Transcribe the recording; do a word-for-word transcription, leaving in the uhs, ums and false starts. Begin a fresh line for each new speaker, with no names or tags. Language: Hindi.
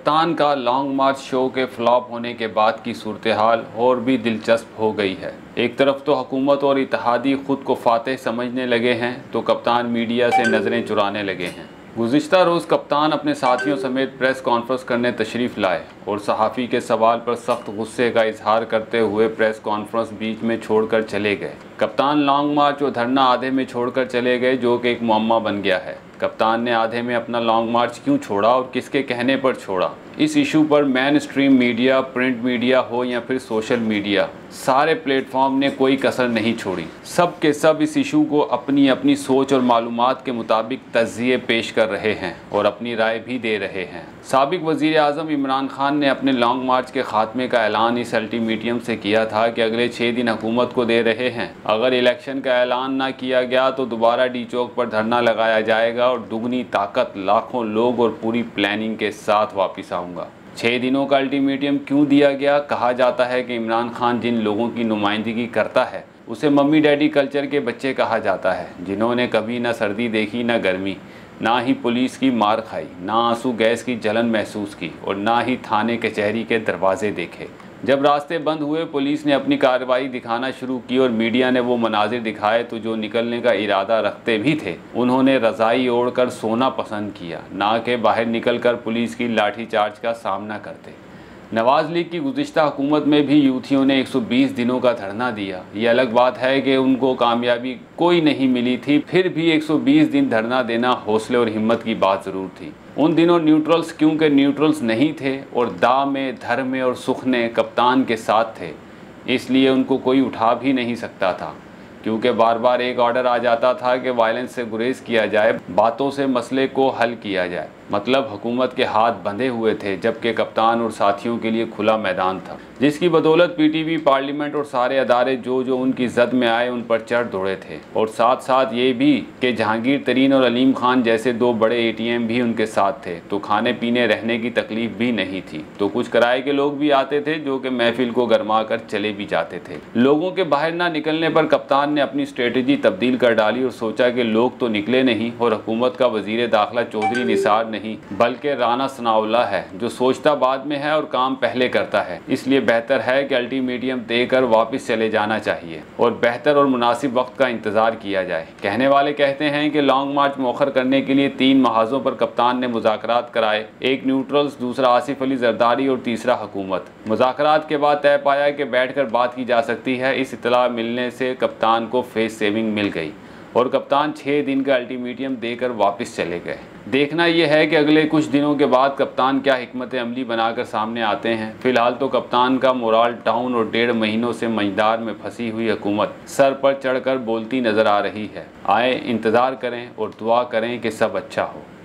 कप्तान का लॉन्ग मार्च शो के फ्लॉप होने के बाद की सूरत हाल और भी दिलचस्प हो गई है। एक तरफ तो हुकूमत और इत्तेहादी खुद को फातेह समझने लगे हैं तो कप्तान मीडिया से नज़रें चुराने लगे हैं। गुज़िश्ता रोज़ कप्तान अपने साथियों समेत प्रेस कॉन्फ्रेंस करने तशरीफ़ लाए और सहाफ़ी के सवाल पर सख्त गुस्से का इजहार करते हुए प्रेस कॉन्फ्रेंस बीच में छोड़कर चले गए। कप्तान लॉन्ग मार्च और धरना आधे में छोड़कर चले गए, जो कि एक मुअम्मा बन गया है। कप्तान ने आधे में अपना लॉन्ग मार्च क्यों छोड़ा और किसके कहने पर छोड़ा? इस इशू पर mainstream media, print media हो या फिर सोशल मीडिया, सारे प्लेटफॉर्म ने कोई कसर नहीं छोड़ी। सब के सब इस इशू को अपनी अपनी सोच और मालूमात के मुताबिक तज्ज़िये पेश कर रहे हैं और अपनी राय भी दे रहे हैं। साबिक वज़ीर आज़म इमरान खान ने अपने लॉन्ग मार्च के ख़ात्मे का ऐलान इस अल्टीमेटम से किया था कि अगले छः दिन हुकूमत को दे रहे हैं। अगर इलेक्शन का ऐलान ना किया गया तो दोबारा डी चौक पर धरना लगाया जाएगा और दुगनी ताकत, लाखों लोग और पूरी प्लानिंग के साथ वापस आऊँगा। छः दिनों का अल्टीमेटम क्यों दिया गया? कहा जाता है कि इमरान खान जिन लोगों की नुमाइंदगी करता है उसे मम्मी डैडी कल्चर के बच्चे कहा जाता है, जिन्होंने कभी ना सर्दी देखी ना गर्मी, ना ही पुलिस की मार खाई, ना आंसू गैस की जलन महसूस की और ना ही थाने कचहरी के दरवाजे देखे। जब रास्ते बंद हुए, पुलिस ने अपनी कार्रवाई दिखाना शुरू की और मीडिया ने वो मनाजिर दिखाए तो जो निकलने का इरादा रखते भी थे उन्होंने रज़ाई ओढ़कर सोना पसंद किया, ना कि बाहर निकलकर पुलिस की लाठीचार्ज का सामना करते। नवाज़ लीग की गुज़िश्ता हुकूमत में भी यूथियों ने एक सौ बीस दिनों का धरना दिया। ये अलग बात है कि उनको कामयाबी कोई नहीं मिली थी, फिर भी एक सौ बीस दिन धरना देना हौसले और हिम्मत की बात ज़रूर थी। उन दिनों न्यूट्रल्स क्योंकि न्यूट्रल्स नहीं थे और दा में, धर में और सुख ने कप्तान के साथ थे, इसलिए उनको कोई उठा भी नहीं सकता था, क्योंकि बार बार एक ऑर्डर आ जाता था कि वायलेंस से गुरेज किया जाए, बातों से मसले को हल किया जाए। मतलब हुकूमत के हाथ बंधे हुए थे, जबकि कप्तान और साथियों के लिए खुला मैदान था, जिसकी बदौलत पीटीवी, पार्लियामेंट और सारे अदारे जो जो उनकी जद में आए उन पर चढ़ दौड़े थे। और साथ साथ ये भी कि जहांगीर तरीन और अलीम खान जैसे दो बड़े एटीएम भी उनके साथ थे, तो खाने पीने रहने की तकलीफ भी नहीं थी। तो कुछ किराए के लोग भी आते थे जो कि महफिल को गरमा कर चले भी जाते थे। लोगों के बाहर ना निकलने पर कप्तान ने अपनी स्ट्रेटजी तब्दील कर डाली और सोचा कि लोग तो निकले नहीं और हुकूमत का वजीर दाखिला चौधरी निसार नहीं बल्कि राना सनाउल्लाह है, जो सोचता बाद में है और काम पहले करता है। इसलिए बेहतर है कि अल्टीमेटम देकर वापस चले जाना चाहिए और बेहतर और मुनासिब वक्त का इंतज़ार किया जाए। कहने वाले कहते हैं कि लॉन्ग मार्च मौखर करने के लिए तीन महाजों पर कप्तान ने मुज़ाकरात कराए, एक न्यूट्रल्स, दूसरा आसिफ अली जरदारी और तीसरा हुकूमत। मुज़ाकरात के बाद तय पाया कि बैठ कर बात की जा सकती है। इस इत्तला मिलने से कप्तान को फेस सेविंग मिल गई और कप्तान छः दिन का अल्टीमेटम देकर वापस चले गए। देखना यह है कि अगले कुछ दिनों के बाद कप्तान क्या हिकमत अमली बनाकर सामने आते हैं। फिलहाल तो कप्तान का मोराल डाउन और डेढ़ महीनों से मझदार में फंसी हुई हुकूमत सर पर चढ़कर बोलती नज़र आ रही है। आए इंतज़ार करें और दुआ करें कि सब अच्छा हो।